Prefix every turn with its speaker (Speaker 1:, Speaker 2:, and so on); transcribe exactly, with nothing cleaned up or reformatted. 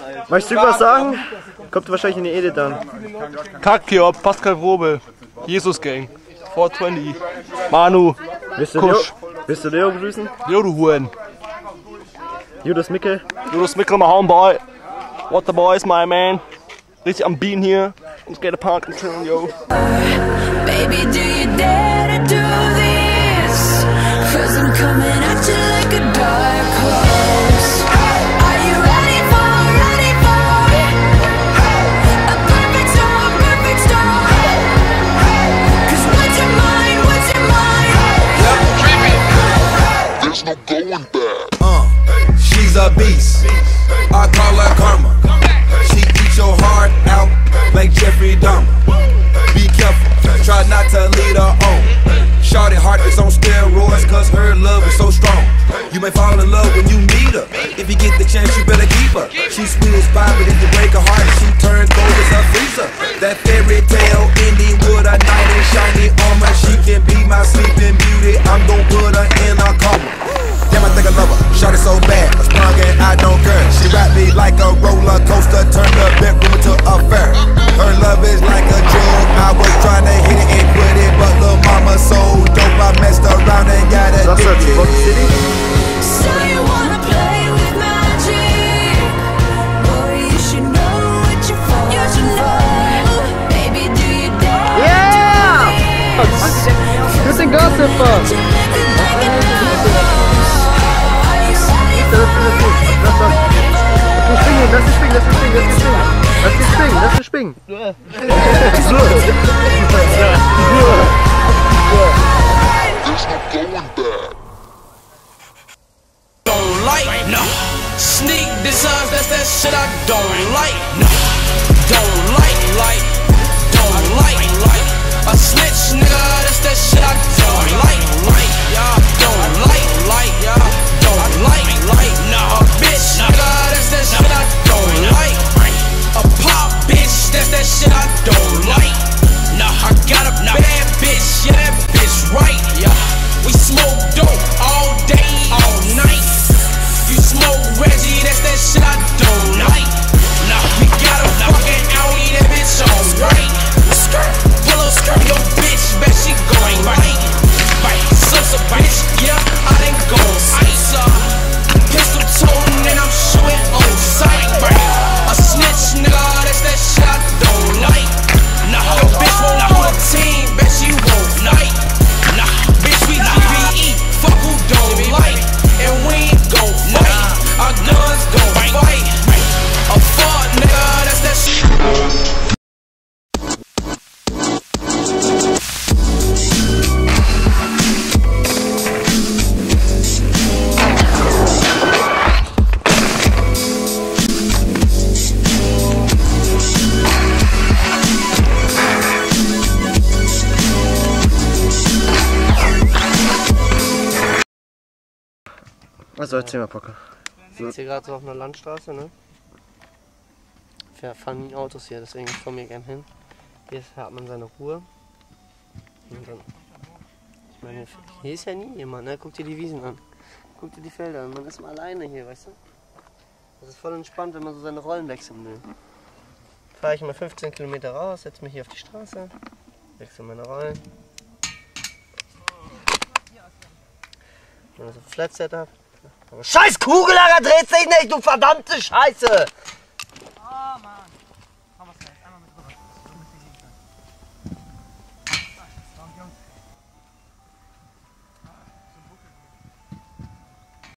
Speaker 1: Möchtest du was sagen? Kommt wahrscheinlich in die Edit dann.
Speaker 2: Kacke, Pascal Grobe, Jesus Gang, vier zwanzig, Manu,
Speaker 1: Willst du, Leo, willst du Leo begrüßen?
Speaker 2: Leo, du Huren.
Speaker 1: Judas Mickel.
Speaker 2: Judas Mickel, my homeboy. What the boys, my man. Richtig am Bean hier. Let's get a punk and chill, yo.
Speaker 3: Baby, do you dare to do this? Cause I'm coming at you like a dark horse. Are you ready for, ready for a perfect storm, perfect storm? Cause what's your mind, what's your mind?
Speaker 4: There's no going back.
Speaker 5: Uh, she's a beast. I call her karma. She eats your heart out like Jeffrey Dahmer. Be careful, try not to lead her on. Shorty heart is on steroids cause her love is so strong. You may fall in love when you meet her. If you get the chance, you better keep her. She's sweet as pie, but if you break her heart, she turns cold as a freezer. That fairy tale ending with a knight in shiny armor. She can be my sleeping beauty. I'm gon' put her in a coma. Damn, I think I love her. Shot it so bad, I sprung and I don't care. She wrapped me like a roller coaster, turned the bedroom into a fair. Her love is like a drug. I was trying to hit it and quit it, but lil' mama so dope, I messed around and got addicted.
Speaker 3: So you wanna play with magic? Boy, you should know what you're for. You should know. Baby, do you dare?
Speaker 1: Yeah! Du bist ein Gossiper! Lass dich springen, lass dich springen, lass dich springen, lass dich springen, lass dich springen.
Speaker 4: There's no going back.
Speaker 6: Don't like, no. Sneak designs, that's that shit I don't like, no. Don't like, like, don't like, like. A snitch, nigga, that's that shit I don't like, like, yeah. Don't like, like, yeah. Don't like, like, no. A bitch, nigga, that's that shit I don't like. A pop bitch, that's that shit I don't like. Nah, I got a bad bitch, yeah, that bitch right, yeah. We smoke dope all day, all night. You smoke Reggie, that's that shit I don't like. Nah, we got a fucking Audi, that bitch alright. Pull up skirt, your bitch, bet she going right. Right, sus a bitch, yeah, I done go ice up. Pistol toting and I'm shooting on sight, right. A snitch, nigga, that's that shit I don't like. Nah, your bitch won't pull a team, bet she won't night. Nah, bitch, we G B E, fuck who don't like. And we ain't gon' fight, our guns gon' fight. A fuck, nigga, that's that shit.
Speaker 1: Also erzähl mal, Pocker.
Speaker 7: Ich sitze hier gerade so auf einer Landstraße, ne? Wir fahren nie Autos hier, deswegen kommen wir gern hin. Hier hat man seine Ruhe. Und dann, ich meine, hier ist ja nie jemand, ne? Guck dir die Wiesen an. Guck dir die Felder an. Man ist mal alleine hier, weißt du? Das ist voll entspannt, wenn man so seine Rollen wechseln will. Fahre ich mal fünfzehn Kilometer raus, setze mich hier auf die Straße, wechsle meine Rollen. Also Flat Setup. Scheiß Kugellager dreht sich nicht, du verdammte Scheiße!